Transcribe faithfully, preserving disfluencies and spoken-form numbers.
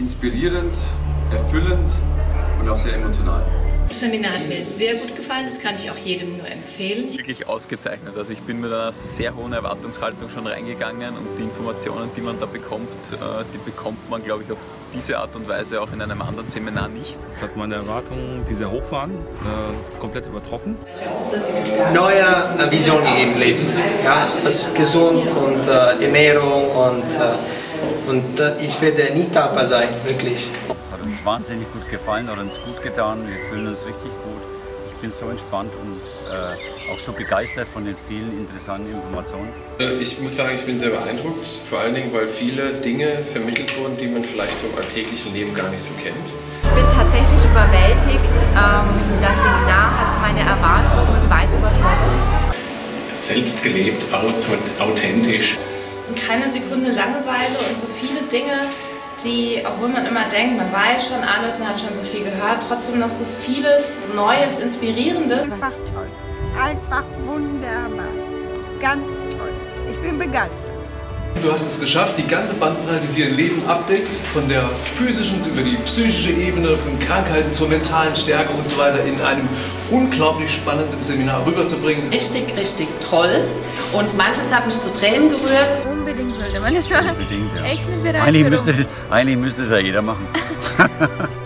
inspirierend, erfüllend und auch sehr emotional. Das Seminar hat mir sehr gut gefallen, das kann ich auch jedem nur empfehlen. Wirklich ausgezeichnet. Also ich bin mit einer sehr hohen Erwartungshaltung schon reingegangen und die Informationen, die man da bekommt, die bekommt man, glaube ich, auf diese Art und Weise auch in einem anderen Seminar nicht. Das hat meine Erwartungen, die sehr hoch waren, äh, komplett übertroffen. Neue äh, Vision gegeben, Leben. Ja, das ist gesund und äh, Ernährung und, äh, und äh, ich werde nie dankbar sein, wirklich. Hat uns wahnsinnig gut gefallen, hat uns gut getan, wir fühlen uns richtig gut. Ich bin so entspannt und äh, auch so begeistert von den vielen interessanten Informationen. Ich muss sagen, ich bin sehr beeindruckt, vor allen Dingen, weil viele Dinge vermittelt wurden, die man vielleicht so im alltäglichen Leben gar nicht so kennt. Ich bin tatsächlich überwältigt. Das Seminar hat meine Erwartungen weit übertroffen. Selbst gelebt, authentisch. Und keine Sekunde Langeweile und so viele Dinge, die, obwohl man immer denkt, man weiß schon alles und hat schon so viel gehört, trotzdem noch so vieles Neues, Inspirierendes. Einfach toll. Einfach wunderbar. Ganz toll. Ich bin begeistert. Du hast es geschafft, die ganze Bandbreite, die dein Leben abdeckt, von der physischen über die psychische Ebene, von Krankheiten zur mentalen Stärke und so weiter, in einem unglaublich spannenden Seminar rüberzubringen. Richtig, richtig toll. Und manches hat mich zu Tränen gerührt. Unbedingt sollte man es machen. Unbedingt, ja. Echt eine Bereicherung. Eigentlich müsste, eigentlich müsste es ja jeder machen.